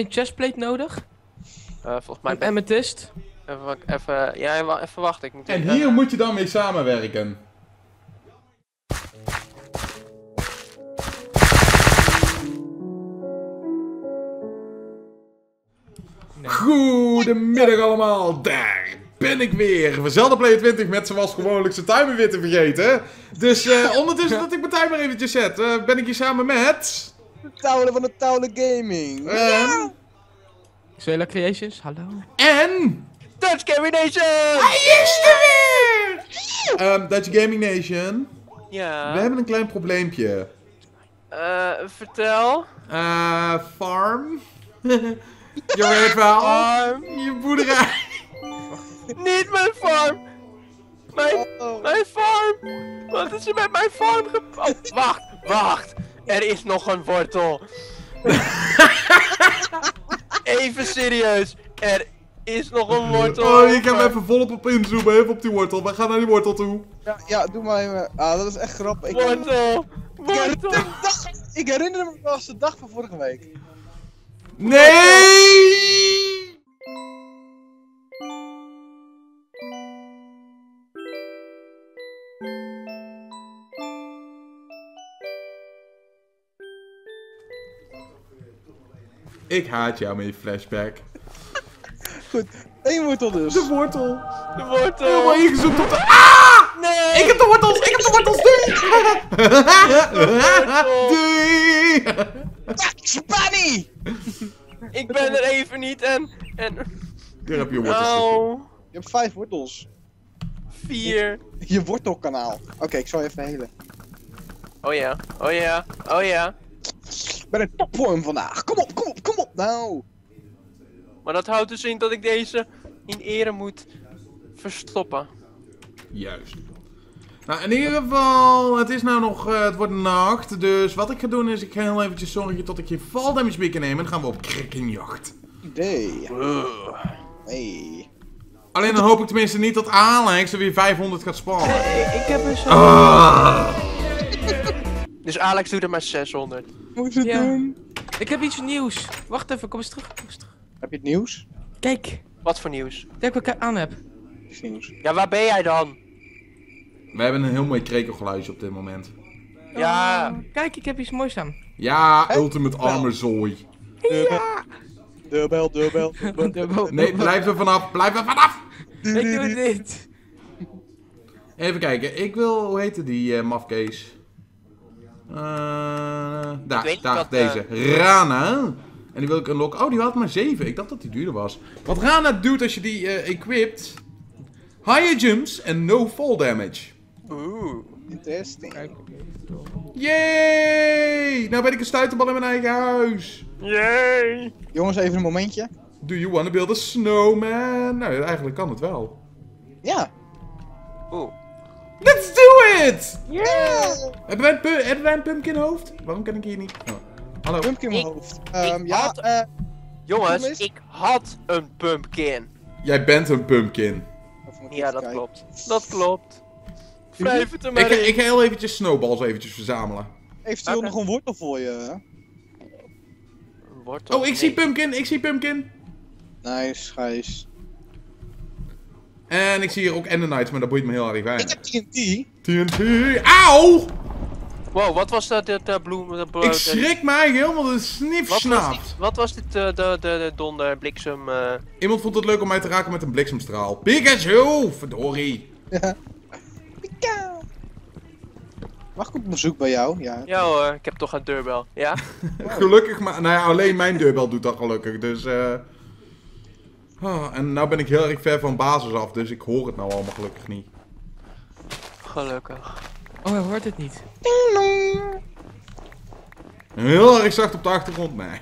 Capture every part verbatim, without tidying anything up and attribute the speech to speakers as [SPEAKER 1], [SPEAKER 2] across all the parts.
[SPEAKER 1] een chestplate nodig?
[SPEAKER 2] Uh, volgens mij
[SPEAKER 1] Een
[SPEAKER 2] ben
[SPEAKER 1] amethyst.
[SPEAKER 2] Even, wa- even, ja, wa- even wachten. Ik moet
[SPEAKER 3] En
[SPEAKER 2] even-
[SPEAKER 3] hier moet je dan mee samenwerken.
[SPEAKER 1] Nee.
[SPEAKER 3] Goedemiddag allemaal, daar ben ik weer. Zelda Player twintig met zoals gewoonlijk zijn timer weer te vergeten. Dus eh, ondertussen dat ik mijn timer eventjes zet, eh, ben ik hier samen met...
[SPEAKER 4] De Taulen van de Taulen Gaming.
[SPEAKER 3] En...
[SPEAKER 1] Zwela Creations, hallo.
[SPEAKER 3] En...
[SPEAKER 2] Dutch Gaming Nation!
[SPEAKER 3] Hij is er weer! Um, Dutch Gaming Nation,
[SPEAKER 2] Ja.
[SPEAKER 3] we hebben een klein probleempje.
[SPEAKER 2] Eh, vertel.
[SPEAKER 3] Eh, farm. Je weet wel.
[SPEAKER 2] Farm.
[SPEAKER 3] Je boerderij.
[SPEAKER 2] Niet mijn farm! Mijn,
[SPEAKER 4] Oh.
[SPEAKER 2] mijn farm! Wat is er met mijn farm ge... Oh, wacht, wacht! Er is nog een wortel! Even serieus, er is nog een wortel!
[SPEAKER 3] Oh, ik ga er even volop op inzoomen, even op die wortel. We gaan naar die wortel toe.
[SPEAKER 4] Ja, ja, doe maar even. Ah, dat is echt grappig. Ik,
[SPEAKER 2] Wortel!
[SPEAKER 4] ik, herinner
[SPEAKER 2] Wortel!
[SPEAKER 4] me, dag- ik herinner me als de dag van vorige week.
[SPEAKER 3] Nee! Ik haat jou met je flashback.
[SPEAKER 4] Goed, één wortel dus.
[SPEAKER 3] De wortel.
[SPEAKER 2] De wortel!
[SPEAKER 3] Helemaal ingezoomd op de... Ah!
[SPEAKER 2] Nee!
[SPEAKER 3] Ik heb de wortels! Ik heb de wortels! Doei! Doei!
[SPEAKER 4] Spani!
[SPEAKER 2] Ik ben er even niet en... en...
[SPEAKER 3] Hier heb je wortels.
[SPEAKER 2] Oh,
[SPEAKER 4] Je hebt vijf wortels.
[SPEAKER 2] vier.
[SPEAKER 4] Je wortelkanaal. Oké, ik zal je even helen.
[SPEAKER 2] Oh ja, oh ja, oh ja.
[SPEAKER 4] Ik ben in topvorm vandaag. Kom op, kom op, kom op. Nou.
[SPEAKER 2] Maar dat houdt dus in dat ik deze in ere moet verstoppen.
[SPEAKER 3] Juist. Nou, in ieder geval, het is nou nog, uh, het wordt nacht, dus wat ik ga doen is, ik ga heel eventjes zorgen tot ik geen fall damage meer kan nemen, en dan gaan we op krekkenjacht.
[SPEAKER 4] Idee. Hey.
[SPEAKER 3] Alleen dan hoop ik tenminste niet dat Alex er weer vijfhonderd gaat spawnen.
[SPEAKER 2] Ik, ik heb dus...
[SPEAKER 3] Ah.
[SPEAKER 2] Dus Alex doet er maar zeshonderd.
[SPEAKER 4] Moet je het
[SPEAKER 1] Ja.
[SPEAKER 4] doen?
[SPEAKER 1] Ik heb iets nieuws. Wacht even, kom eens terug. Kom eens terug.
[SPEAKER 4] Heb je het nieuws?
[SPEAKER 1] Kijk,
[SPEAKER 2] Wat voor nieuws?
[SPEAKER 1] kijk wat ik aan heb.
[SPEAKER 4] Is nieuws.
[SPEAKER 2] Ja, waar ben jij dan?
[SPEAKER 3] We hebben een heel mooi krekelgeluidje op dit moment.
[SPEAKER 2] Ja.
[SPEAKER 1] Oh, kijk, ik heb iets moois aan.
[SPEAKER 3] Ja,
[SPEAKER 4] Hè?
[SPEAKER 3] ultimate armor zooi.
[SPEAKER 4] Ja. Dubbel, dubbel, dubbel.
[SPEAKER 1] Dubbel.
[SPEAKER 3] Nee, blijf er vanaf, blijf er vanaf!
[SPEAKER 1] Ik doe dit.
[SPEAKER 3] Even kijken, ik wil, hoe heette die uh, mafkees? Uh, daar,
[SPEAKER 2] weet niet
[SPEAKER 3] daar,
[SPEAKER 2] wat,
[SPEAKER 3] deze. Rana. En die wil ik unlocken. Oh, die had maar zeven. Ik dacht dat die duurder was. Wat Rana doet als je die uh, equipt. Higher jumps en no fall damage.
[SPEAKER 2] Oeh.
[SPEAKER 4] Interesting.
[SPEAKER 3] Yay! Nou ben ik een stuiterbal in mijn eigen huis.
[SPEAKER 2] Yay!
[SPEAKER 4] Jongens, even een momentje.
[SPEAKER 3] Do you wanna build a snowman? Nou, eigenlijk kan het wel.
[SPEAKER 4] Ja.
[SPEAKER 2] Oeh.
[SPEAKER 3] Let's do it!
[SPEAKER 4] Yeah.
[SPEAKER 3] Hebben wij een, pu hebben wij een pumpkin hoofd? Waarom kan ik hier niet? Oh. Hallo.
[SPEAKER 4] Pumpkin in mijn
[SPEAKER 2] Ik-
[SPEAKER 4] hoofd. Ehm,
[SPEAKER 2] ik
[SPEAKER 4] ja,
[SPEAKER 2] had-
[SPEAKER 4] eh.
[SPEAKER 2] Jongens,
[SPEAKER 4] Kom eens.
[SPEAKER 2] ik had een pumpkin.
[SPEAKER 3] Jij bent een pumpkin.
[SPEAKER 4] of moet ik
[SPEAKER 2] Ja,
[SPEAKER 4] even
[SPEAKER 2] dat
[SPEAKER 4] kijken?
[SPEAKER 2] klopt. Dat klopt. Wrijf het er maar
[SPEAKER 3] Ik, ga-
[SPEAKER 2] in.
[SPEAKER 3] ik ga heel eventjes snowballs eventjes verzamelen.
[SPEAKER 4] Eventueel
[SPEAKER 2] Oké.
[SPEAKER 4] nog een wortel voor je. hè?
[SPEAKER 2] Een wortel.
[SPEAKER 3] Oh, ik zie
[SPEAKER 2] Nee.
[SPEAKER 3] pumpkin, ik zie pumpkin.
[SPEAKER 4] Nice, Gijs.
[SPEAKER 3] En ik zie hier ook Endenites, maar dat boeit me heel erg
[SPEAKER 4] Ik
[SPEAKER 3] weinig.
[SPEAKER 4] heb T N T.
[SPEAKER 3] T N T. Auw!
[SPEAKER 2] Wow, wat was dat, dit uh, bloem... de blo-
[SPEAKER 3] Ik
[SPEAKER 2] de-
[SPEAKER 3] schrik mij helemaal de
[SPEAKER 2] Wat
[SPEAKER 3] snif
[SPEAKER 2] was
[SPEAKER 3] snapt.
[SPEAKER 2] dit, wat was dit, uh, de, de, de donder, bliksem... Uh...
[SPEAKER 3] Iemand vond het leuk om mij te raken met een bliksemstraal. Pikachu! Verdorie.
[SPEAKER 4] Pika. Mag ik op bezoek bij jou? Ja.
[SPEAKER 2] Ja hoor, ik heb toch een deurbel. Ja?
[SPEAKER 3] Gelukkig maar, nou ja, alleen mijn deurbel doet dat gelukkig, dus eh... oh, en nou ben ik heel erg ver van basis af, dus ik hoor het nou allemaal gelukkig niet.
[SPEAKER 2] Gelukkig.
[SPEAKER 1] Oh, hij hoort het niet.
[SPEAKER 3] Heel erg zacht op de achtergrond, nee.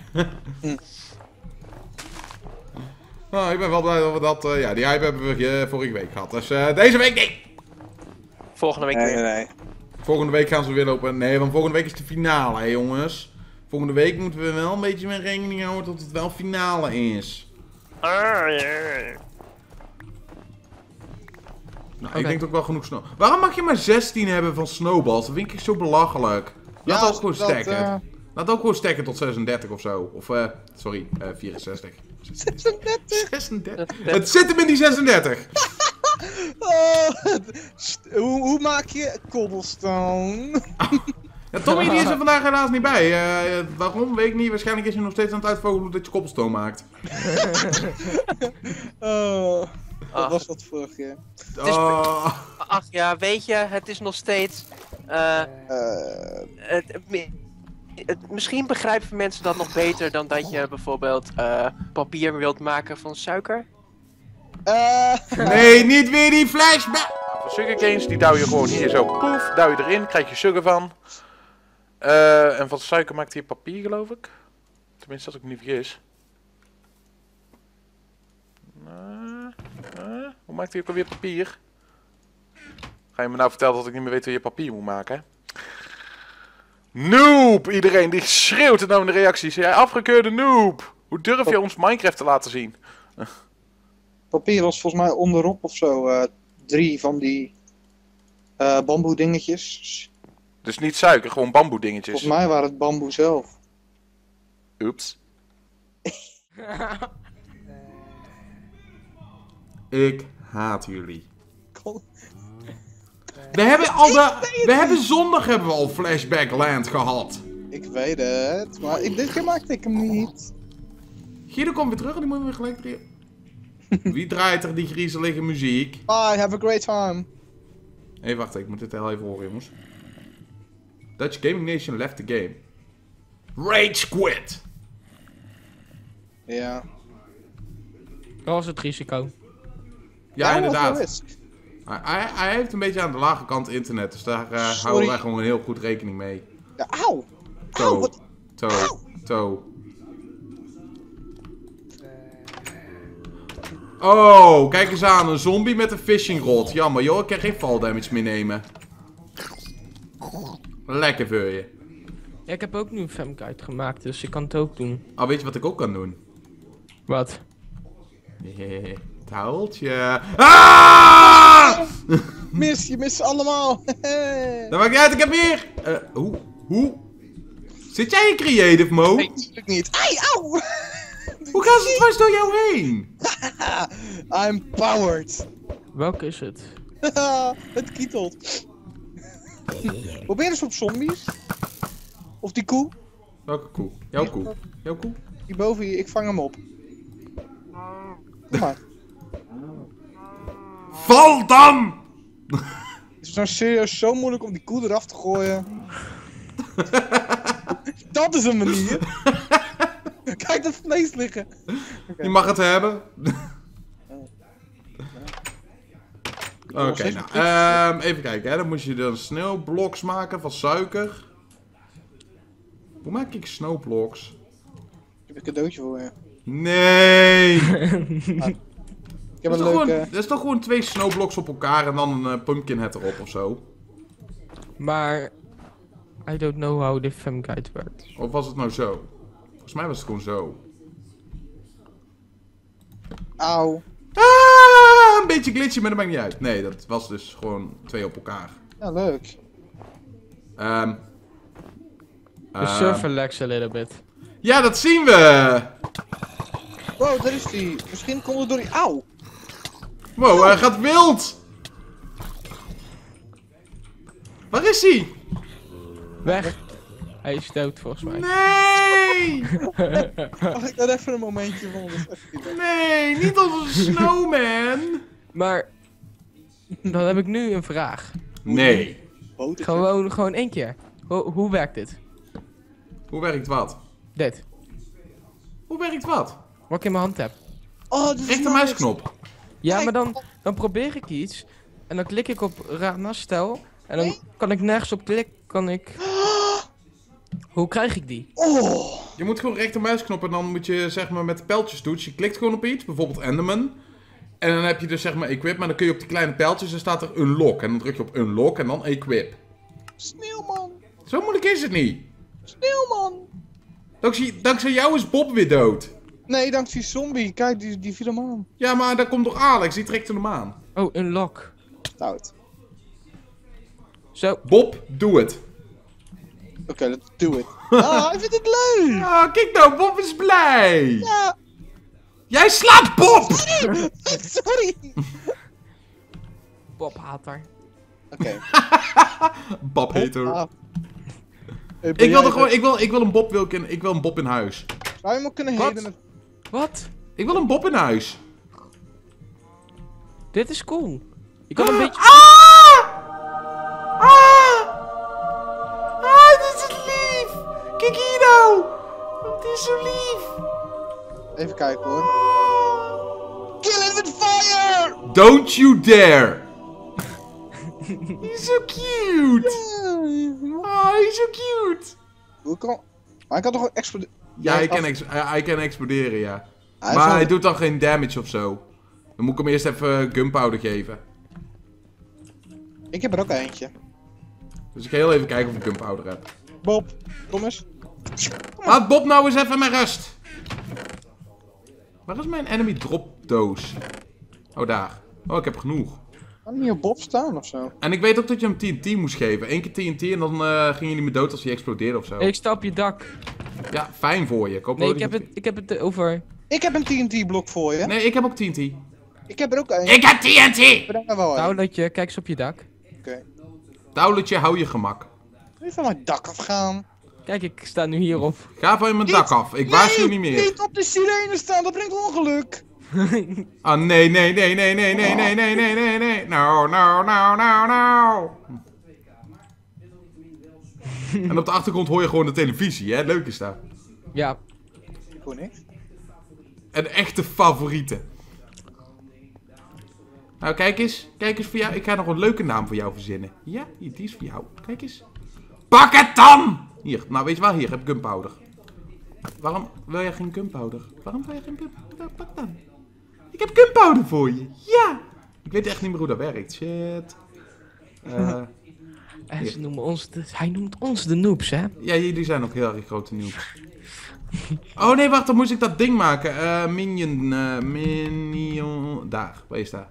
[SPEAKER 3] Oh, ik ben wel blij dat we dat, eh, ja, die hype hebben we eh, vorige week gehad, dus eh, deze week niet!
[SPEAKER 2] Volgende week
[SPEAKER 4] Nee,
[SPEAKER 2] weer.
[SPEAKER 4] nee, nee.
[SPEAKER 3] Volgende week gaan ze weer lopen, nee, want volgende week is de finale, hè jongens. Volgende week moeten we wel een beetje met rekening houden dat het wel finale is.
[SPEAKER 2] Ah, ja.
[SPEAKER 3] Nou,
[SPEAKER 1] Oké.
[SPEAKER 3] ik denk dat ik wel genoeg snow. Waarom mag je maar zestien hebben van snowballs? Dat vind ik echt zo belachelijk. Je had
[SPEAKER 4] Ja,
[SPEAKER 3] ook gewoon
[SPEAKER 4] dat,
[SPEAKER 3] stacken.
[SPEAKER 4] eh,
[SPEAKER 3] Laat ook gewoon stekken tot zesendertig of zo. Of, eh, sorry, eh, vierenzestig.
[SPEAKER 4] zesendertig?
[SPEAKER 3] zesendertig. Het zit hem in die zesendertig.
[SPEAKER 4] Oh, st- hoe, hoe maak je cobblestone?
[SPEAKER 3] Ja, Tommy die is er vandaag helaas niet bij. Uh, waarom? Weet ik niet. Waarschijnlijk is hij nog steeds aan het uitvogelen dat je cobblestone maakt.
[SPEAKER 4] Oh, dat
[SPEAKER 2] Ach.
[SPEAKER 4] was wat vorig jaar.
[SPEAKER 3] Oh.
[SPEAKER 2] Ach ja, weet je, het is nog steeds... eh,
[SPEAKER 4] Eh,
[SPEAKER 2] het, het, het- misschien begrijpen mensen dat nog beter dan dat je bijvoorbeeld eh, papier wilt maken van suiker.
[SPEAKER 4] eh,
[SPEAKER 3] Nee, niet weer die flashback.
[SPEAKER 5] Voor sugarcanes, die douw je gewoon hier zo, poef, douw je erin, krijg je sugar van. Eh, en van suiker maakt hij papier, geloof ik. Tenminste, als ik me niet vergis. Eh, eh, hoe maakt hij ook alweer papier? Ga je me nou vertellen dat ik niet meer weet hoe je papier moet maken, hè? Noob! Iedereen die schreeuwt het nou in de reacties. Jij afgekeurde noob! Hoe durf je ons Minecraft te laten zien?
[SPEAKER 4] papier was volgens mij onderop of zo. eh, drie van die eh bamboe dingetjes.
[SPEAKER 5] Dus niet suiker, gewoon bamboe dingetjes.
[SPEAKER 4] Volgens mij waren het bamboe zelf.
[SPEAKER 5] Oeps.
[SPEAKER 3] Ik haat jullie. We hebben al de... We hebben zondag hebben we al Flashback Land gehad.
[SPEAKER 4] Ik weet het, maar ik, dit keer maakte ik hem niet.
[SPEAKER 3] Guido komt weer terug en die moeten we weer gelijk draaien. Wie draait er die griezelige muziek?
[SPEAKER 4] Bye, have a great time.
[SPEAKER 3] Hé, hey, wacht, ik moet dit heel even horen, jongens. Dutch Gaming Nation left the game. Rage quit!
[SPEAKER 4] Ja.
[SPEAKER 1] Dat was het risico.
[SPEAKER 3] Ja,
[SPEAKER 4] Ja,
[SPEAKER 3] inderdaad.
[SPEAKER 4] wat een risk.
[SPEAKER 3] Hij, hij, hij heeft een beetje aan de lage kant internet, dus daar eh,
[SPEAKER 4] Sorry.
[SPEAKER 3] houden wij gewoon heel goed rekening mee.
[SPEAKER 4] Ja, auw. Auw,
[SPEAKER 3] Toe,
[SPEAKER 4] wat...
[SPEAKER 3] toe, toe. Oh, kijk eens aan, een zombie met een fishing rod. Jammer joh, ik kan geen fall damage meer nemen. Lekker voor je.
[SPEAKER 1] Ja, ik heb ook nu een femguide gemaakt, dus ik kan het ook doen.
[SPEAKER 3] Oh, weet je wat ik ook kan doen?
[SPEAKER 1] Wat?
[SPEAKER 3] Hehehe, taaltje. Ah!
[SPEAKER 4] Mis, je mist ze allemaal.
[SPEAKER 3] Dat maakt niet uit, ik heb meer. Eh, hoe? Hoe? Zit jij in creative mode?
[SPEAKER 4] Nee, natuurlijk niet. Ai, auw.
[SPEAKER 3] Hoe gaan ze dwars door jou heen?
[SPEAKER 4] I'm powered.
[SPEAKER 1] Welke is het?
[SPEAKER 4] Het kietelt. Probeer eens op zombies. Of die koe.
[SPEAKER 3] Welke koe? Jouw koe. Jouw koe?
[SPEAKER 4] Die boven je, ik vang hem op. Kom maar.
[SPEAKER 3] Val dan!
[SPEAKER 4] Is het nou serieus zo moeilijk om die koe eraf te gooien? Dat is een manier. Kijk dat vlees liggen.
[SPEAKER 3] Je mag het hebben. Oké,
[SPEAKER 4] nog steeds
[SPEAKER 3] nou,
[SPEAKER 4] een
[SPEAKER 3] ehm, even kijken, hè. Dan moet je dan sneeuwbloks maken van suiker. Hoe maak ik snowblocks?
[SPEAKER 4] Ik heb een cadeautje voor je.
[SPEAKER 3] Nee!
[SPEAKER 4] Ik heb
[SPEAKER 3] Dat is,
[SPEAKER 4] een
[SPEAKER 3] toch
[SPEAKER 4] leuke...
[SPEAKER 3] gewoon, dat is toch gewoon twee snowblocks op elkaar en dan een uh, pumpkin head erop of zo?
[SPEAKER 1] Maar... I don't know how the femguide werkt.
[SPEAKER 3] Of was het nou zo? Volgens mij was het gewoon zo.
[SPEAKER 4] Auw.
[SPEAKER 3] Ah, een beetje glitchy, maar dat maakt niet uit. Nee, dat was dus gewoon twee op elkaar.
[SPEAKER 4] Ja, leuk.
[SPEAKER 3] Ehm...
[SPEAKER 1] The
[SPEAKER 3] ehm,
[SPEAKER 1] server lags a little bit.
[SPEAKER 3] ja, dat zien we!
[SPEAKER 4] Wow, daar is die. Misschien komt het door die... Auw.
[SPEAKER 3] Wow, hij gaat wild! Waar is hij?
[SPEAKER 1] Weg! Hij is dood volgens mij.
[SPEAKER 3] Nee!
[SPEAKER 4] Mag ik daar even een momentje van?
[SPEAKER 3] Nee, niet onze snowman!
[SPEAKER 1] Maar... Dan heb ik nu een vraag.
[SPEAKER 3] Nee.
[SPEAKER 4] Botertje.
[SPEAKER 1] Gewoon, gewoon één keer. Ho- hoe werkt dit?
[SPEAKER 3] Hoe werkt wat?
[SPEAKER 1] Dit.
[SPEAKER 3] Hoe werkt wat?
[SPEAKER 1] Wat ik in mijn hand heb.
[SPEAKER 4] Oh, dit is
[SPEAKER 3] Rechtermuisknop.
[SPEAKER 1] Ja,
[SPEAKER 4] Kijk.
[SPEAKER 1] maar dan, dan probeer ik iets. En dan klik ik op raadnastel. En dan kan ik nergens op klikken. Kan ik... Hoe krijg ik die?
[SPEAKER 4] Oh.
[SPEAKER 3] Je moet gewoon rechtermuisknop en dan moet je zeg maar met de pijltjes toets. Je klikt gewoon op iets, bijvoorbeeld Enderman. En dan heb je dus zeg maar equip, maar dan kun je op die kleine pijltjes en staat er unlock. En dan druk je op unlock en dan equip.
[SPEAKER 4] Sneeuwman.
[SPEAKER 3] Zo moeilijk is het niet.
[SPEAKER 4] Sneeuwman.
[SPEAKER 3] Dankzij, dankzij jou is Bob weer dood.
[SPEAKER 4] Nee, dankzij zombie. Kijk, die, die viel hem aan.
[SPEAKER 3] Ja, maar daar komt toch Alex, die trekt hem aan.
[SPEAKER 1] Oh, een lock.
[SPEAKER 4] Stout.
[SPEAKER 1] Zo.
[SPEAKER 3] Bob, doe het.
[SPEAKER 4] Oké, let's do it. Ah, hij vindt het leuk!
[SPEAKER 3] Ah, kijk nou, Bob is blij!
[SPEAKER 4] Ja!
[SPEAKER 3] Jij slaapt Bob!
[SPEAKER 4] Sorry!
[SPEAKER 1] Bob hater.
[SPEAKER 4] Oké.
[SPEAKER 3] Bob hater.
[SPEAKER 4] Ah. Hey,
[SPEAKER 3] Ik
[SPEAKER 4] ben
[SPEAKER 3] wil er
[SPEAKER 4] jij-
[SPEAKER 3] gewoon, ik wil, ik wil een Bob, wil ik, in, ik wil een Bob in huis.
[SPEAKER 4] Zou je hem ook kunnen
[SPEAKER 1] Wat?
[SPEAKER 4] heden met...
[SPEAKER 1] Wat?
[SPEAKER 3] Ik wil een Bob in huis.
[SPEAKER 1] Dit is cool. Je kan een beetje...
[SPEAKER 3] Ah! Ah! Ah, dit is lief! Kijk hier nou! Het is zo lief!
[SPEAKER 4] Even kijken hoor. Kill it with fire!
[SPEAKER 3] Don't you dare! He's so cute! Oh, he's so cute!
[SPEAKER 4] Hoe kan... Maar hij kan toch ook exploderen?
[SPEAKER 3] Ja, hij kan, ex hij, hij kan exploderen, ja.
[SPEAKER 4] Hij is
[SPEAKER 3] Maar
[SPEAKER 4] wel-
[SPEAKER 3] hij doet dan geen damage of zo. Dan moet ik hem eerst even gunpowder geven.
[SPEAKER 4] Ik heb er ook eentje.
[SPEAKER 3] Dus ik ga heel even kijken of ik gunpowder heb.
[SPEAKER 4] Bob, kom eens.
[SPEAKER 3] Laat Bob nou eens even met rust! Waar is mijn enemy drop doos? Oh, daar. Oh, ik heb genoeg.
[SPEAKER 4] Kan niet op Bob staan of zo?
[SPEAKER 3] En ik weet ook dat je hem T N T moest geven. Eén keer T N T en dan uh, ging je niet meer dood als hij explodeerde of zo.
[SPEAKER 1] Ik sta op je dak.
[SPEAKER 3] Ja, fijn voor je. Ik hoop
[SPEAKER 1] Nee,
[SPEAKER 3] wel
[SPEAKER 1] ik
[SPEAKER 3] dat
[SPEAKER 1] heb
[SPEAKER 3] je-
[SPEAKER 1] het, ik heb het over...
[SPEAKER 4] Ik heb een T N T-blok voor je.
[SPEAKER 3] Nee, ik heb ook T N T.
[SPEAKER 4] Ik heb er ook een.
[SPEAKER 3] Ik heb T N T!
[SPEAKER 4] Breng er wel een.
[SPEAKER 1] Touwletje, kijk eens op je dak.
[SPEAKER 4] Oké.
[SPEAKER 3] Touwletje, hou je gemak.
[SPEAKER 4] Wil je van mijn dak afgaan?
[SPEAKER 1] Kijk, ik sta nu hierop.
[SPEAKER 3] Ga van mijn dak af. Ik waarschuw niet meer.
[SPEAKER 4] Niet op de sirene staan, dat brengt ongeluk.
[SPEAKER 3] Ah, nee, nee, nee, nee, nee, nee, nee, nee, nee, nee, nee. No, no, no, no, no. En op de achtergrond hoor je gewoon de televisie, hè? Leuk is dat.
[SPEAKER 1] Ja.
[SPEAKER 4] Gewoon niks.
[SPEAKER 3] Een echte favoriete. Nou, kijk eens. Kijk eens voor jou. Ik ga nog een leuke naam voor jou verzinnen. Ja, hier, die is voor jou. Kijk eens. Pak het dan! Hier, nou weet je wel, hier heb ik gunpowder. Waarom wil jij geen gunpowder? Waarom wil jij geen gunpowder? Pak dan. Ik heb gunpowder voor je. Ja! Ik weet echt niet meer hoe dat werkt. Shit. Eh...
[SPEAKER 1] En ze noemen ons de, hij noemt ons de noobs, hè?
[SPEAKER 3] Ja, jullie zijn ook heel erg grote noobs. Oh nee, wacht, dan moest ik dat ding maken. Eh, minion, eh, minion... Daar, waar is dat?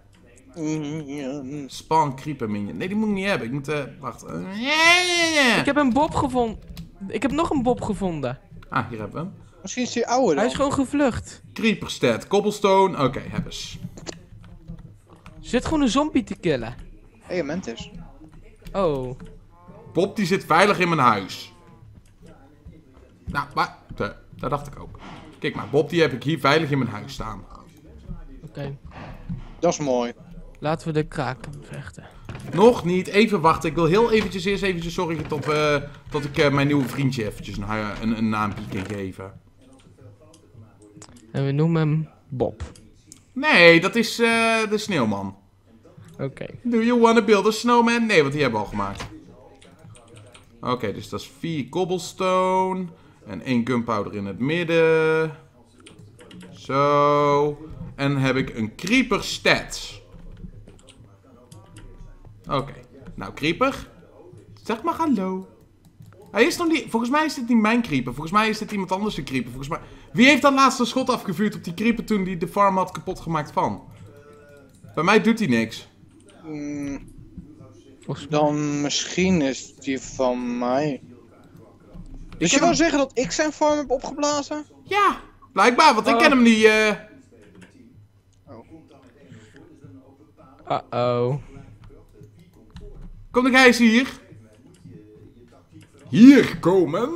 [SPEAKER 3] Spawn creeper minion. Nee, die moet ik niet hebben. Ik moet, eh, wacht. Eh, ja, ja, ja.
[SPEAKER 1] Ik heb een Bob gevonden. Ik heb nog een Bob gevonden.
[SPEAKER 3] Ah, hier hebben we hem.
[SPEAKER 4] Misschien is hij ouder dan.
[SPEAKER 1] Hij is gewoon gevlucht.
[SPEAKER 3] Creeper stat, cobblestone. Oké, hebben eens.
[SPEAKER 1] Er zit gewoon een zombie te killen.
[SPEAKER 4] Hé, hey, Mantis.
[SPEAKER 1] Oh.
[SPEAKER 3] Bob, die zit veilig in mijn huis. Nou, maar... de- dat dacht ik ook. Kijk maar, Bob, die heb ik hier veilig in mijn huis staan.
[SPEAKER 1] Oké.
[SPEAKER 4] Dat is mooi.
[SPEAKER 1] Laten we de kraken vechten.
[SPEAKER 3] Nog niet, even wachten. Ik wil heel eventjes eerst eventjes zorgen tot, eh, tot ik eh, mijn nieuwe vriendje eventjes een, hu- een, een naampje kan geven.
[SPEAKER 1] En we noemen hem Bob.
[SPEAKER 3] Nee, dat is eh, de sneeuwman.
[SPEAKER 1] Oké.
[SPEAKER 3] Do you wanna build a snowman? Nee, want die hebben we al gemaakt. Oké, dus dat is vier cobblestone. En één gunpowder in het midden. Zo. En dan heb ik een creeper stats. Oké. Nou, creeper. Zeg maar hallo. Hij is nog niet... Volgens mij is dit niet mijn creeper. Volgens mij is dit iemand anders een creeper. Volgens mij... Wie heeft dat laatste schot afgevuurd op die creeper toen die de farm had kapot gemaakt van? Bij mij doet hij niks.
[SPEAKER 4] Mm,
[SPEAKER 1] Volgens mij.
[SPEAKER 4] dan misschien is die van mij. Dus je
[SPEAKER 3] heb
[SPEAKER 4] wil
[SPEAKER 3] hem-
[SPEAKER 4] zeggen dat ik zijn farm heb opgeblazen?
[SPEAKER 3] Ja, blijkbaar, want ik
[SPEAKER 1] Oh.
[SPEAKER 3] ken hem niet. eh.
[SPEAKER 1] Uh-oh.
[SPEAKER 3] Kom de gijs hier. Hier komen.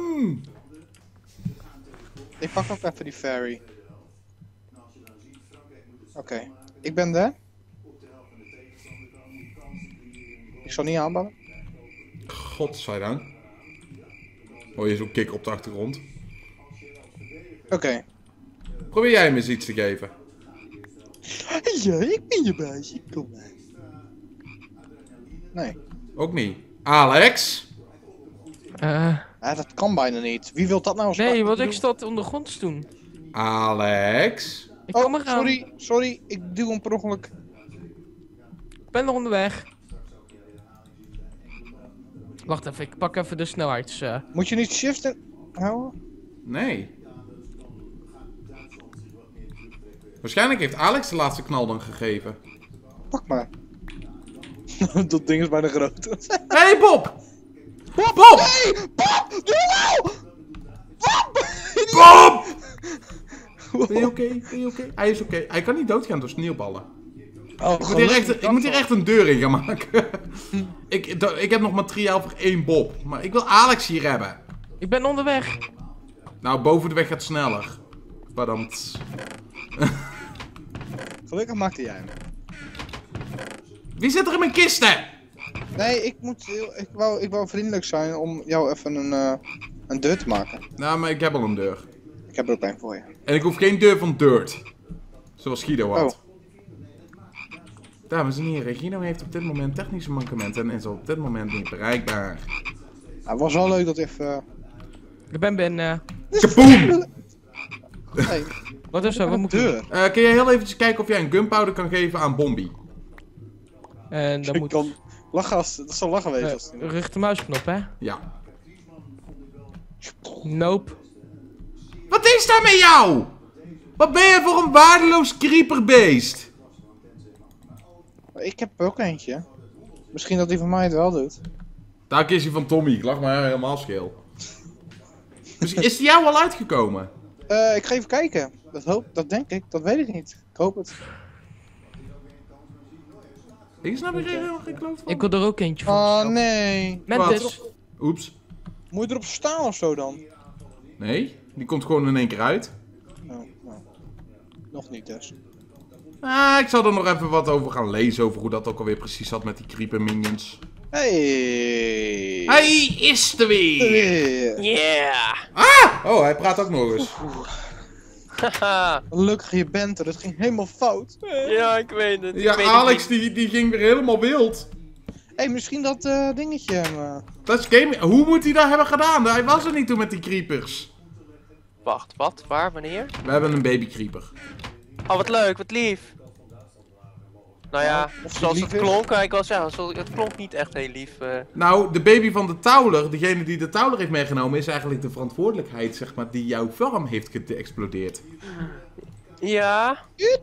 [SPEAKER 4] Ik pak ook even die ferry. Oké, ik ben er. Ik zal niet aanbellen.
[SPEAKER 3] Godzijdank. Hoor je zo'n kikker op de achtergrond.
[SPEAKER 4] Oké.
[SPEAKER 3] Probeer jij hem eens iets te geven.
[SPEAKER 4] Ja, ik ben je baasje. Kom maar. Nee.
[SPEAKER 3] Ook niet. Alex.
[SPEAKER 1] Eh,
[SPEAKER 4] Ah, dat kan bijna niet. Wie wil dat nou eens
[SPEAKER 1] nee,
[SPEAKER 4] doen?
[SPEAKER 1] want ik stond ondergronds toen.
[SPEAKER 3] Alex.
[SPEAKER 1] Ik
[SPEAKER 4] Oh,
[SPEAKER 1] kom eraan.
[SPEAKER 4] sorry, sorry. Ik duw hem per ongeluk.
[SPEAKER 1] Ik ben nog onderweg. Wacht even, ik pak even de snelheids... eh.
[SPEAKER 4] Moet je niet shiften houden?
[SPEAKER 3] Nee. Waarschijnlijk heeft Alex de laatste knal dan gegeven.
[SPEAKER 4] Pak maar. Dat ding is bijna groot.
[SPEAKER 3] Hé hey Bob.
[SPEAKER 4] Bob!
[SPEAKER 3] Bob!
[SPEAKER 4] Nee! Bob! Doe
[SPEAKER 3] Bob! Ben je oké? Ben je oké? Hij is oké. Hij kan niet doodgaan door sneeuwballen.
[SPEAKER 4] Oh,
[SPEAKER 3] Ik moet hier echt, ik moet hier echt een deur in gaan maken. ik, ik heb nog materiaal voor één Bob. Maar ik wil Alex hier hebben.
[SPEAKER 1] Ik ben onderweg.
[SPEAKER 3] Nou, boven de weg gaat sneller. Verdammt.
[SPEAKER 4] Gelukkig maakte jij hem.
[SPEAKER 3] Wie zit er in mijn kisten?
[SPEAKER 4] Nee, ik moet heel, ik wou, ik wou vriendelijk zijn om jou even een, uh, een deur te maken.
[SPEAKER 3] Nou, maar ik heb al een deur.
[SPEAKER 4] Ik heb er ook een voor je.
[SPEAKER 3] En ik hoef geen deur van dirt. Zoals Guido had.
[SPEAKER 4] Oh.
[SPEAKER 3] Dames en heren, Guido heeft op dit moment technische mankementen en is op dit moment niet bereikbaar.
[SPEAKER 4] Nou, het was wel leuk dat even...
[SPEAKER 1] Ik ben binnen.
[SPEAKER 3] Kaboom!
[SPEAKER 4] Nee,
[SPEAKER 1] Wat is er? Wat
[SPEAKER 4] een
[SPEAKER 1] moet ik doen?
[SPEAKER 4] deur.
[SPEAKER 3] Uh, kun jij heel eventjes kijken of jij een gunpowder kan geven aan Bombi?
[SPEAKER 1] En dan
[SPEAKER 4] Ik
[SPEAKER 1] moet
[SPEAKER 4] kan lachen als, dat zal lachen wezen
[SPEAKER 1] uh,
[SPEAKER 4] als het
[SPEAKER 1] rechter muisknop, hè?
[SPEAKER 3] Ja.
[SPEAKER 1] Nope.
[SPEAKER 3] Wat is daar met jou? Wat ben je voor een waardeloos creeperbeest?
[SPEAKER 4] Ik heb er ook eentje. Misschien dat die van mij het wel doet.
[SPEAKER 3] Daar kies je van Tommy, ik lach maar helemaal scheel. Dus is die jou al uitgekomen?
[SPEAKER 4] Uh, ik ga even kijken. Dat, hoop, dat denk ik, dat weet ik niet. Ik hoop het.
[SPEAKER 3] Ik snap er helemaal geen kloot van.
[SPEAKER 1] Ik wil er ook eentje van.
[SPEAKER 4] Oh nee.
[SPEAKER 1] Mentis.
[SPEAKER 3] Oeps.
[SPEAKER 4] Moet je erop staan of zo dan?
[SPEAKER 3] Nee, die komt gewoon in één keer uit.
[SPEAKER 4] Oh, nou. Nog niet dus.
[SPEAKER 3] Ah, ik zal er nog even wat over gaan lezen, over hoe dat ook alweer precies zat met die creeper minions.
[SPEAKER 4] Hey.
[SPEAKER 3] Hij is er weer!
[SPEAKER 4] Weer.
[SPEAKER 2] Yeah!
[SPEAKER 3] Ah! Oh, hij praat ook nog eens.
[SPEAKER 2] Haha.
[SPEAKER 4] Gelukkig je bent er, het ging helemaal fout.
[SPEAKER 2] Ja, ik weet het.
[SPEAKER 3] Ja,
[SPEAKER 2] ik weet het
[SPEAKER 3] Alex
[SPEAKER 2] niet.
[SPEAKER 3] die, die ging weer helemaal wild.
[SPEAKER 4] Hé, hey, misschien dat uh, dingetje. Uh...
[SPEAKER 3] Dat is game... Hoe moet hij dat hebben gedaan? Hij was er niet toen met die creepers.
[SPEAKER 2] Wacht, wat? Waar? Wanneer?
[SPEAKER 3] We hebben een baby creeper.
[SPEAKER 2] Oh, wat leuk, wat lief. Nou ja,
[SPEAKER 4] Of die
[SPEAKER 2] zoals
[SPEAKER 4] lief
[SPEAKER 2] het
[SPEAKER 4] is.
[SPEAKER 2] klonk, kan ik wel zeggen. zo- Het klonk niet echt heel lief. eh.
[SPEAKER 3] Nou, de baby van de Towler, degene die de Towler heeft meegenomen, is eigenlijk de verantwoordelijkheid, zeg maar, die jouw farm heeft geëxplodeerd.
[SPEAKER 2] Ja.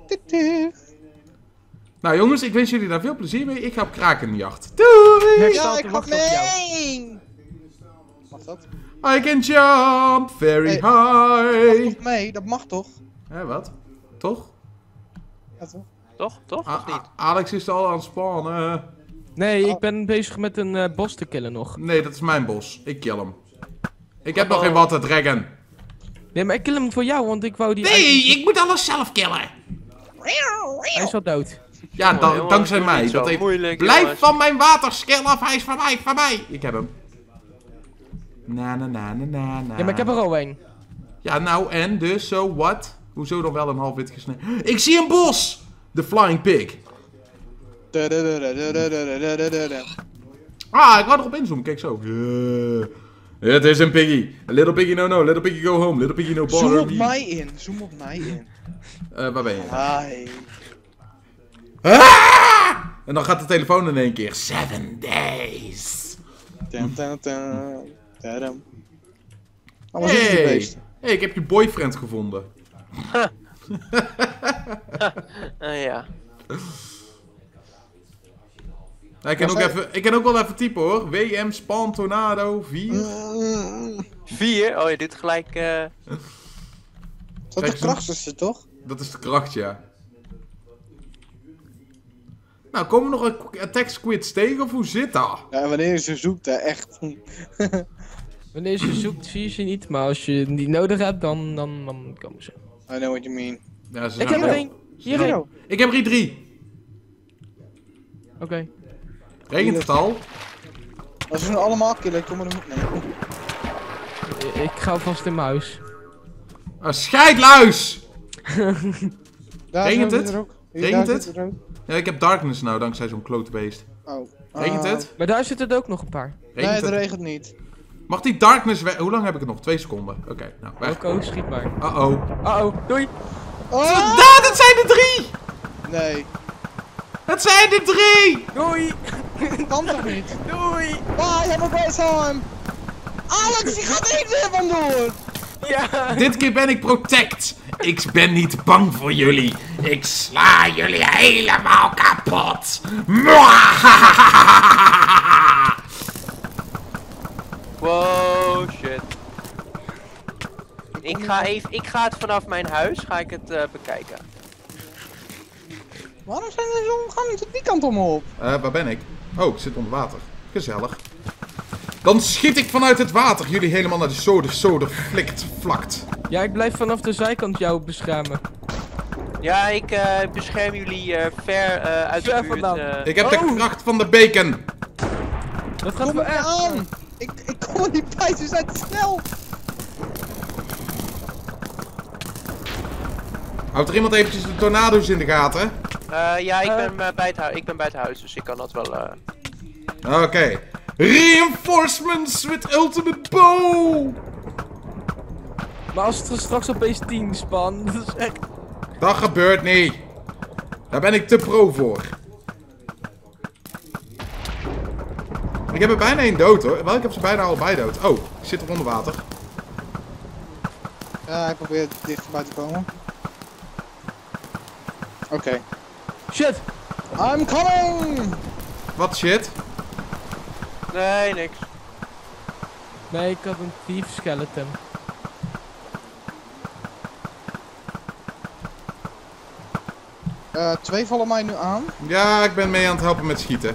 [SPEAKER 3] Nou jongens, ik wens jullie daar veel plezier mee. Ik ga op krakenjacht. Doei!
[SPEAKER 1] Ja,
[SPEAKER 4] Ja,
[SPEAKER 1] te
[SPEAKER 4] ik ga
[SPEAKER 1] wachten op jou.
[SPEAKER 4] mee! Mag dat?
[SPEAKER 3] I can jump very
[SPEAKER 4] Hey.
[SPEAKER 3] high.
[SPEAKER 4] Mag toch mee? Dat mag toch?
[SPEAKER 3] Hé, wat? Toch?
[SPEAKER 4] Ja, toch?
[SPEAKER 2] Toch? Toch?
[SPEAKER 3] A-
[SPEAKER 2] Of niet?
[SPEAKER 3] A- Alex is al aan het spawnen.
[SPEAKER 1] Nee,
[SPEAKER 4] Oh.
[SPEAKER 1] ik ben bezig met een eh, bos te killen nog.
[SPEAKER 3] Nee, dat is mijn bos. Ik kill hem. Ik heb
[SPEAKER 2] Oh.
[SPEAKER 3] nog geen water dragon.
[SPEAKER 1] Nee, maar ik kill hem voor jou, want ik wou die...
[SPEAKER 3] Nee, ik moet alles zelf killen.
[SPEAKER 1] Hij is al dood.
[SPEAKER 3] Ja, da-
[SPEAKER 2] Oh, jongens,
[SPEAKER 3] dankzij
[SPEAKER 2] doe
[SPEAKER 3] mij.
[SPEAKER 2] niet zo
[SPEAKER 3] Dat heeft...
[SPEAKER 2] moeilijk,
[SPEAKER 3] Blijf
[SPEAKER 2] jongens.
[SPEAKER 3] van mijn waterskill af, hij is van mij, van mij. Ik heb hem. Na na na na na na.
[SPEAKER 1] Ja, maar ik heb er al een.
[SPEAKER 3] Ja, nou en dus, so what? Hoezo dan wel een half wit gesneden? Ik zie een bos! De flying pig. Ah, ik wou erop inzoomen, kijk zo. Yeah. Het is een piggy. A little piggy no no, little piggy go home, little piggy no
[SPEAKER 4] Zoom
[SPEAKER 3] bother
[SPEAKER 4] op
[SPEAKER 3] me.
[SPEAKER 4] mij in, zoom op mij in.
[SPEAKER 3] Eh, waar ben je?
[SPEAKER 4] Hi.
[SPEAKER 3] Ah! En dan gaat de telefoon in één keer. Seven days.
[SPEAKER 4] Dun, dun, dun, dun. Oh, wat is die
[SPEAKER 3] Hey.
[SPEAKER 4] beest?
[SPEAKER 3] Hey, ik heb je boyfriend gevonden.
[SPEAKER 2] Eh, ja.
[SPEAKER 3] Nou, ik, kan ook
[SPEAKER 4] Maar
[SPEAKER 3] even, ik kan ook wel even typen hoor. W M Spawn Tornado vier.
[SPEAKER 4] Mm.
[SPEAKER 2] Vier? Oh, je doet gelijk. eh
[SPEAKER 4] Dat
[SPEAKER 3] Kijk,
[SPEAKER 4] de
[SPEAKER 3] zo'n-
[SPEAKER 4] kracht is het toch?
[SPEAKER 3] Dat is de kracht, ja. Nou, komen we nog een attack squids tegen of hoe zit dat?
[SPEAKER 4] Ja, wanneer je ze zoekt, hè, echt.
[SPEAKER 1] Wanneer je zoekt, zie je ze niet. Maar als je die nodig hebt, dan, dan, dan komen ze.
[SPEAKER 4] I know what you mean.
[SPEAKER 3] Ja, ze
[SPEAKER 1] Ik
[SPEAKER 3] zijn
[SPEAKER 1] heb er
[SPEAKER 3] wel-
[SPEAKER 1] één. Hierheen.
[SPEAKER 4] Hero.
[SPEAKER 1] Oké.
[SPEAKER 3] Ik heb er hier drie. Regent het al?
[SPEAKER 4] Als we ze allemaal killen, komen er... Nee.
[SPEAKER 1] Ik ga alvast in mijn huis.
[SPEAKER 3] Ah, scheidluis!
[SPEAKER 4] Daar
[SPEAKER 3] Regent
[SPEAKER 4] zit
[SPEAKER 3] het?
[SPEAKER 4] er ook. Hier,
[SPEAKER 3] Regent
[SPEAKER 4] daar
[SPEAKER 3] het?
[SPEAKER 4] zit er ook.
[SPEAKER 3] Ja, ik heb darkness nou, dankzij zo'n klote beest.
[SPEAKER 4] Oh.
[SPEAKER 3] Regent
[SPEAKER 4] Ah.
[SPEAKER 3] het?
[SPEAKER 1] Maar daar zitten er ook nog een paar.
[SPEAKER 4] Nee,
[SPEAKER 3] Regent
[SPEAKER 4] het
[SPEAKER 3] het?
[SPEAKER 4] regent niet.
[SPEAKER 3] Mag die darkness weg? Hoe lang heb ik het nog? Twee seconden. Oké, nou, weg.
[SPEAKER 1] Oké, schiet maar.
[SPEAKER 3] Uh-oh.
[SPEAKER 1] Uh-oh, doei.
[SPEAKER 4] Oh!
[SPEAKER 3] Dat, het zijn er drie!
[SPEAKER 4] Nee,
[SPEAKER 3] Het zijn er drie!
[SPEAKER 1] Doei.
[SPEAKER 4] kan toch niet?
[SPEAKER 1] Doei.
[SPEAKER 4] Bye, have a great time! Alex, die gaat er niet weer vandoor!
[SPEAKER 1] Ja.
[SPEAKER 3] Dit keer ben ik protect. Ik ben niet bang voor jullie. Ik sla jullie helemaal kapot. Mwahahaha.
[SPEAKER 2] Wow, shit. Ik ga, even, ik ga het vanaf mijn huis ga ik het uh, bekijken.
[SPEAKER 4] Waarom zijn er zo... Gaan niet die kant omhoop?
[SPEAKER 3] Uh, waar ben ik? Oh, ik zit onder water. Gezellig. Dan schiet ik vanuit het water jullie helemaal naar de soder, soder, flikt, vlakt.
[SPEAKER 1] Ja, ik blijf vanaf de zijkant jou beschermen.
[SPEAKER 2] Ja, ik uh, bescherm jullie uh, ver uh, uit
[SPEAKER 1] Ver
[SPEAKER 2] de buurt.
[SPEAKER 1] vandaan.
[SPEAKER 2] Uh...
[SPEAKER 3] Ik heb
[SPEAKER 1] Oh.
[SPEAKER 3] de kracht van de bacon.
[SPEAKER 1] Dat gaat
[SPEAKER 4] Kom
[SPEAKER 1] wel
[SPEAKER 4] er
[SPEAKER 1] echt.
[SPEAKER 4] aan! Ik, ik kom er niet bij, ze zijn te snel!
[SPEAKER 3] Houdt er iemand eventjes de tornado's in de gaten?
[SPEAKER 2] Uh, ja, ik
[SPEAKER 1] Uh.
[SPEAKER 2] ben, uh, bij het hui- ik ben bij het huis, dus ik kan dat wel... Uh...
[SPEAKER 3] Oké. Okay. Reinforcements with ultimate bow!
[SPEAKER 1] Maar als het er straks opeens tien span, dat is echt...
[SPEAKER 3] Dat gebeurt niet. Daar ben ik te pro voor. Ik heb er bijna één dood hoor. Wel, ik heb ze bijna allebei dood. Oh, ik zit er onder water.
[SPEAKER 4] Ja, ik probeer dichterbij te komen. Oké. Okay.
[SPEAKER 1] Shit!
[SPEAKER 4] I'm coming!
[SPEAKER 3] Wat shit?
[SPEAKER 2] Nee, niks.
[SPEAKER 1] Nee, ik had een thief skeleton.
[SPEAKER 4] Uh, twee vallen mij nu aan.
[SPEAKER 3] Ja, ik ben mee aan het helpen met schieten.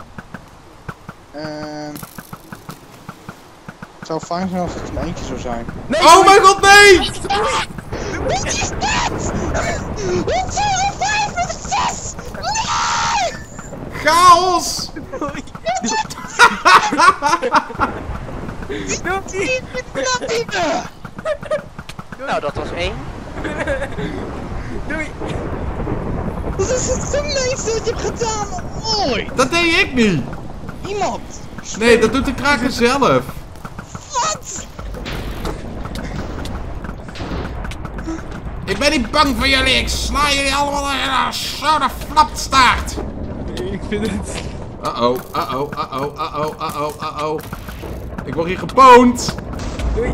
[SPEAKER 4] En... Het zou fijn zijn als het een eentje zou zijn.
[SPEAKER 1] Nee,
[SPEAKER 3] Oh mijn god, nee!
[SPEAKER 4] Wat is dat? Wat zijn vijf met zes? Nee!
[SPEAKER 3] Chaos!
[SPEAKER 4] Doe niet met platine!
[SPEAKER 2] Nou, dat was één.
[SPEAKER 1] Doei!
[SPEAKER 4] Dat is het gemeenste wat je hebt gedaan ooit!
[SPEAKER 3] Dat deed ik niet!
[SPEAKER 4] Iemand!
[SPEAKER 3] Nee, dat doet de kraker zelf.
[SPEAKER 4] Wat?
[SPEAKER 3] Ik ben niet bang voor jullie, ik sla jullie allemaal in een soda flapstaart.
[SPEAKER 1] Ik vind het...
[SPEAKER 3] Uh-oh, uh-oh, uh-oh, uh-oh, uh-oh, uh-oh. Ik word hier gepoond.
[SPEAKER 1] Doei!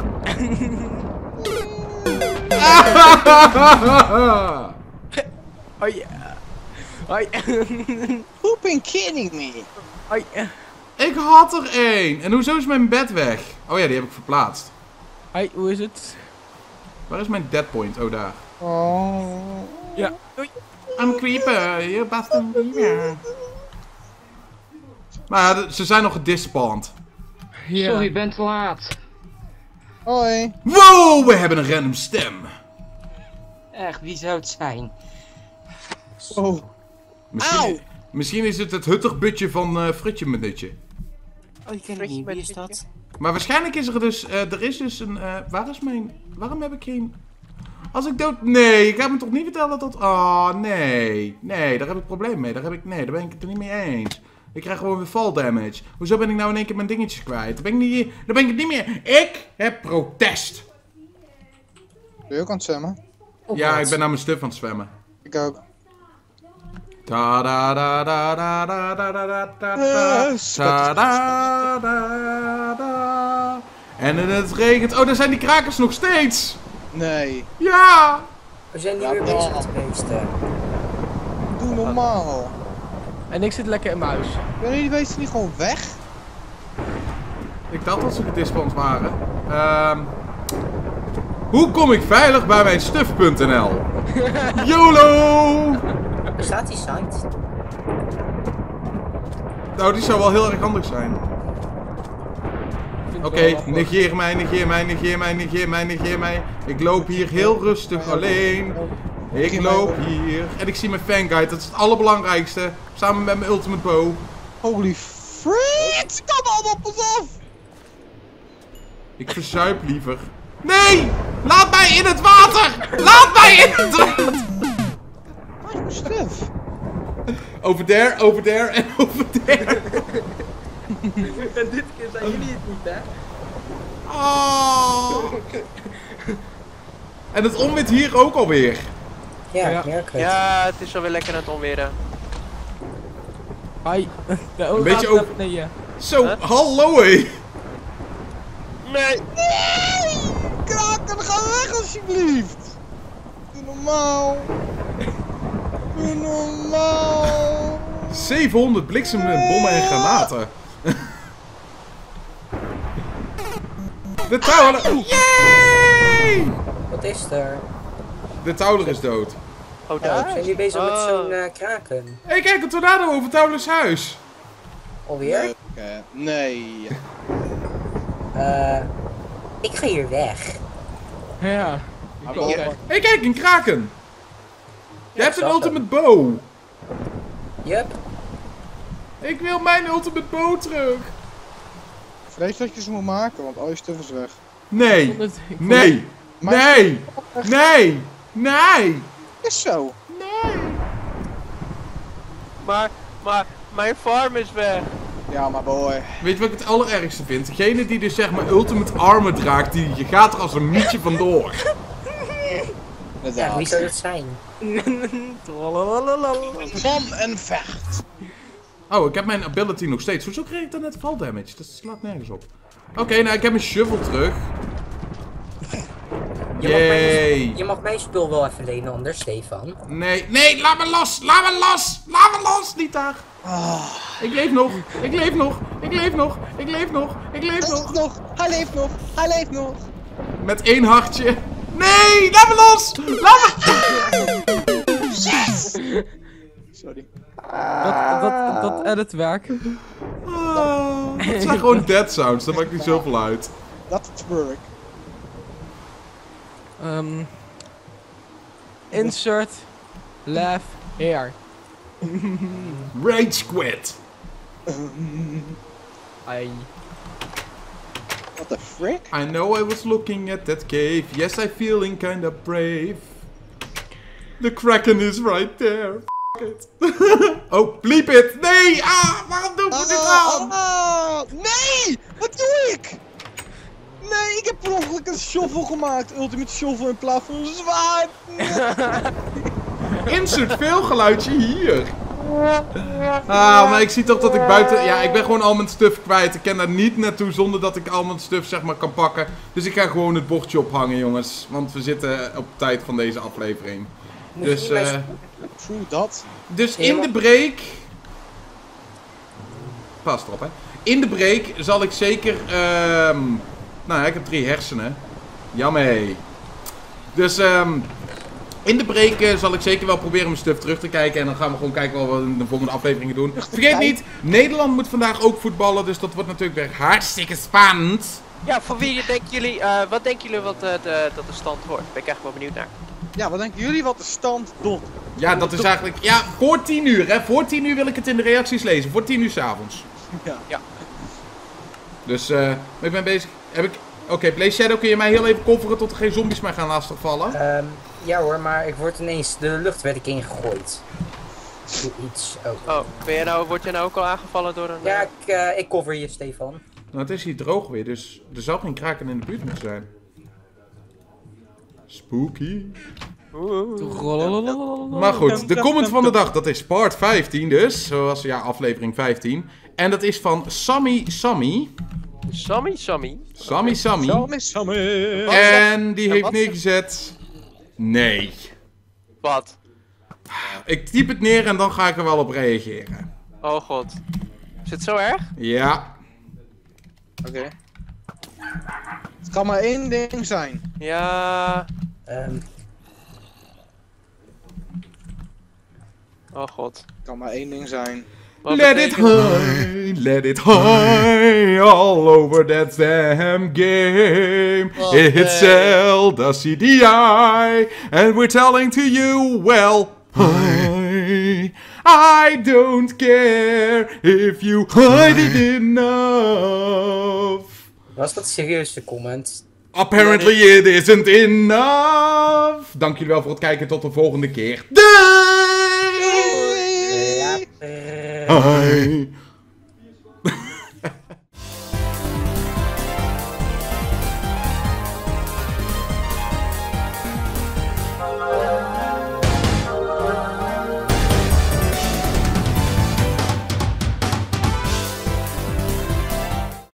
[SPEAKER 1] Hoi! Hoi!
[SPEAKER 4] Who been kidding me?
[SPEAKER 1] Hoi!
[SPEAKER 3] Ik had er één. En hoezo is mijn bed weg? Oh ja, die heb ik verplaatst.
[SPEAKER 1] Hoi, hoe is het?
[SPEAKER 3] Waar is mijn deadpoint? Oh, daar.
[SPEAKER 4] Oh.
[SPEAKER 1] Ja, doei!
[SPEAKER 3] I'm a creeper, you bastard creeper. Maar ja, ze zijn nog gedispawned.
[SPEAKER 1] Ja.
[SPEAKER 6] Sorry, je bent te laat.
[SPEAKER 4] Hoi.
[SPEAKER 3] Wow, we hebben een random stem.
[SPEAKER 6] Echt, wie zou het zijn?
[SPEAKER 4] Oh.
[SPEAKER 3] Misschien,
[SPEAKER 4] Auw.
[SPEAKER 3] misschien is het het huttigbutje van uh, Frutje Menutje.
[SPEAKER 6] Oh, ik ken het niet. Wie is dat?
[SPEAKER 3] Maar waarschijnlijk is er dus, uh, er is dus een, uh, waar is mijn, waarom heb ik geen, als ik dood, nee, ik ga me toch niet vertellen dat, oh nee, nee, daar heb ik een probleem mee, daar heb ik, nee, daar ben ik het er niet mee eens. Ik krijg gewoon weer fall damage. Hoezo ben ik nou in één keer mijn dingetjes kwijt? Daar ben ik niet, daar ben ik het niet meer, ik heb protest.
[SPEAKER 4] Ben je ook aan het zwemmen?
[SPEAKER 3] Ja, ik ben naar mijn stuff aan het zwemmen.
[SPEAKER 4] Ik ook.
[SPEAKER 3] Ta da da da da da da da da da
[SPEAKER 4] Eh,
[SPEAKER 3] da da da da. En het regent. Oh, daar zijn die krakers nog steeds.
[SPEAKER 4] Nee.
[SPEAKER 3] Ja.
[SPEAKER 6] We zijn niet
[SPEAKER 4] Ja,
[SPEAKER 6] meer
[SPEAKER 4] bro.
[SPEAKER 6] bezig geweest. hè.
[SPEAKER 4] Doe normaal.
[SPEAKER 1] En ik zit lekker in mijn huis.
[SPEAKER 4] Ben jullie wezen niet gewoon weg?
[SPEAKER 3] Ik dacht dat ze gedispansed waren. Ehm. Hoe kom ik veilig bij mijn stuff punt n l? YOLO!
[SPEAKER 6] Bestaat die site?
[SPEAKER 3] Nou, die zou wel heel erg handig zijn.
[SPEAKER 1] Ik vind het
[SPEAKER 3] Oké,
[SPEAKER 1] wel lachen.
[SPEAKER 3] negeer mij, negeer mij, negeer mij, negeer mij, negeer mij. Ik loop hier heel rustig alleen. Ik loop hier. En ik zie mijn fanguide, dat is het allerbelangrijkste. Samen met mijn ultimate bow.
[SPEAKER 4] Holy frick! Ze komen allemaal op ons af!
[SPEAKER 3] Ik verzuip liever. Nee! Laat mij in het water! Laat mij in het water!
[SPEAKER 4] Waar is mijn stuff?
[SPEAKER 3] Over there, over there en over there.
[SPEAKER 1] En dit keer zijn jullie het niet, hè?
[SPEAKER 3] Oh. En het onweert hier ook alweer.
[SPEAKER 6] Ja,
[SPEAKER 1] Ja.
[SPEAKER 6] ik merk het.
[SPEAKER 2] Ja, het is alweer lekker aan het onweren.
[SPEAKER 1] Hoi. De
[SPEAKER 3] Een beetje
[SPEAKER 1] over...
[SPEAKER 3] over-
[SPEAKER 1] Nee, ja.
[SPEAKER 3] Zo,
[SPEAKER 2] Huh?
[SPEAKER 3] hallo hé.
[SPEAKER 2] Nee!
[SPEAKER 4] Nee! Kraken, ga weg alsjeblieft! Doe normaal! Doe normaal!
[SPEAKER 3] zevenhonderd bliksemen, bommen en granaten. De touwen. Yay! Nee!
[SPEAKER 6] Wat is er?
[SPEAKER 3] De Tauler is dood.
[SPEAKER 2] Oh,
[SPEAKER 6] Oh,
[SPEAKER 2] daar.
[SPEAKER 6] zijn jullie bezig met
[SPEAKER 2] Oh.
[SPEAKER 6] zo'n eh, kraken?
[SPEAKER 3] Hé, hey, kijk, een tornado over Tauler's huis.
[SPEAKER 6] Alweer?
[SPEAKER 4] Leuk, hè? Nee.
[SPEAKER 6] Eh, ik ga hier weg.
[SPEAKER 1] Ja. Ik
[SPEAKER 4] Maar
[SPEAKER 1] ook
[SPEAKER 4] wel-
[SPEAKER 1] echt.
[SPEAKER 3] Hé, hey, kijk, een kraken. Je
[SPEAKER 6] Ja,
[SPEAKER 3] hebt
[SPEAKER 6] ik
[SPEAKER 3] een
[SPEAKER 6] zag
[SPEAKER 3] ultimate bow.
[SPEAKER 6] Yup.
[SPEAKER 3] Ik wil mijn ultimate bow terug.
[SPEAKER 4] Vrees dat je ze moet maken, want al je stuff is weg.
[SPEAKER 3] Nee.
[SPEAKER 1] Ik vond het- ik vond
[SPEAKER 3] Nee.
[SPEAKER 4] Maar-
[SPEAKER 3] Nee. Nee. Nee.
[SPEAKER 4] Is zo.
[SPEAKER 2] Maar, maar, mijn farm is weg.
[SPEAKER 4] Ja, maar boy.
[SPEAKER 3] Weet je wat ik het allerergste vind? Degene die dus zeg maar ultimate armor draagt, die je gaat er als een mietje vandoor.
[SPEAKER 6] Ja, wie zou dat zijn?
[SPEAKER 4] Man en vecht.
[SPEAKER 3] Oh, ik heb mijn ability nog steeds. Hoezo kreeg ik dan net fall damage? Dat slaat nergens op. Oké, nou ik heb mijn shovel terug.
[SPEAKER 6] Je mag, mijn,
[SPEAKER 3] Yay.
[SPEAKER 6] je mag mijn spul wel even lenen anders, Stefan.
[SPEAKER 3] Nee, nee, laat me los! Laat me los! Laat me los! Niet daar! Ik leef nog! Ik leef nog! Ik leef nog! Ik leef nog! Ik leef
[SPEAKER 4] Hij
[SPEAKER 3] nog!
[SPEAKER 4] leeft nog. Hij leeft nog. Hij leeft nog.
[SPEAKER 3] Met één hartje. Nee! Laat me los! Laat me...
[SPEAKER 4] Sorry.
[SPEAKER 1] Dat, dat, dat editwerk.
[SPEAKER 3] Ah, het zijn gewoon dead sounds, dat maakt niet zoveel uit.
[SPEAKER 4] Dat is work.
[SPEAKER 1] Ehm insert laugh here.
[SPEAKER 3] Rage quit!
[SPEAKER 1] Ai.
[SPEAKER 4] What the frick?
[SPEAKER 3] I know I was looking at that cave. Yes, I'm feeling kinda brave. The Kraken is right there. F it. Oh, bleep it! Nee! Ah, waarom doen we dit aan?
[SPEAKER 4] Ah, nee! Wat doe ik? Nee, ik heb per ongeluk een shovel gemaakt. Ultimate shovel in plaats van een zwaard.
[SPEAKER 3] Insert veel geluidje hier. Ah, maar ik zie toch dat ik buiten... Ja, ik ben gewoon al mijn stuff kwijt. Ik kan daar niet naartoe zonder dat ik al mijn stuff zeg maar kan pakken. Dus ik ga gewoon het bordje ophangen, jongens. Want we zitten op tijd van deze aflevering.
[SPEAKER 6] Moet je
[SPEAKER 3] Dus,
[SPEAKER 6] niet mijn
[SPEAKER 3] eh...
[SPEAKER 6] spul-
[SPEAKER 4] True dat.
[SPEAKER 3] Dus in de break... Pas erop, hè. In de break zal ik zeker... ehm Nou ja, ik heb drie hersenen. Jammer. Dus ehm in de break eh, zal ik zeker wel proberen mijn stuff terug te kijken. En dan gaan we gewoon kijken wat we in de volgende afleveringen doen. Vergeet niet, Nederland moet vandaag ook voetballen. Dus dat wordt natuurlijk weer hartstikke spannend.
[SPEAKER 2] Ja, voor wie denken jullie, eh, wat denken jullie wat eh, de, dat de stand wordt? Ben ik echt wel benieuwd naar.
[SPEAKER 4] Ja, wat denken jullie wat de stand doet?
[SPEAKER 3] Ja, dat is eigenlijk... Ja, voor tien uur, hè. Voor tien uur wil ik het in de reacties lezen. Voor tien uur 's avonds.
[SPEAKER 4] Ja.
[SPEAKER 2] Ja.
[SPEAKER 3] Dus, eh, maar ik ben bezig... Heb ik... Oké, Play Shadow, kun je mij heel even coveren tot er geen zombies meer gaan lastigvallen?
[SPEAKER 6] Ehm, ja hoor, maar ik word ineens de lucht werd ik ingegooid. Doe iets. Oh.
[SPEAKER 2] Oh, ben jij nou, word jij nou ook al aangevallen door een...
[SPEAKER 6] Ja,
[SPEAKER 2] eh,
[SPEAKER 6] ik, eh, ik cover je, Stefan.
[SPEAKER 3] Nou, het is hier droog weer, dus er zal geen kraken in de buurt moeten zijn. Spooky. Maar goed, de comment van de dag, dat is part vijftien dus. Zoals, ja, aflevering vijftien. En dat is van Sammy Sammy.
[SPEAKER 2] Sammy, Sammy.
[SPEAKER 3] Sammy Sammy.
[SPEAKER 4] Sammy, Sammy.
[SPEAKER 3] En die
[SPEAKER 2] En
[SPEAKER 3] heeft
[SPEAKER 2] wat-
[SPEAKER 3] neergezet... Nee.
[SPEAKER 2] Wat?
[SPEAKER 3] Ik typ het neer en dan ga ik er wel op reageren.
[SPEAKER 2] Oh god. Is het zo erg?
[SPEAKER 3] Ja.
[SPEAKER 4] Oké. Het kan maar één ding zijn.
[SPEAKER 2] Ja.
[SPEAKER 6] Ehm,
[SPEAKER 2] Oh god.
[SPEAKER 4] Het kan maar één ding zijn.
[SPEAKER 2] Wat
[SPEAKER 3] Let it
[SPEAKER 2] betekent-
[SPEAKER 3] high, let it high, all over that damn game.
[SPEAKER 4] Wat,
[SPEAKER 3] It's
[SPEAKER 4] eh.
[SPEAKER 3] Zelda C D I, and we're telling to you, well, I, I don't care if you hide it enough.
[SPEAKER 6] was dat serieus de comment?
[SPEAKER 3] Apparently it isn't enough. Dank jullie wel voor het kijken, tot de volgende keer. Doei!
[SPEAKER 6] Ja,
[SPEAKER 3] Hi.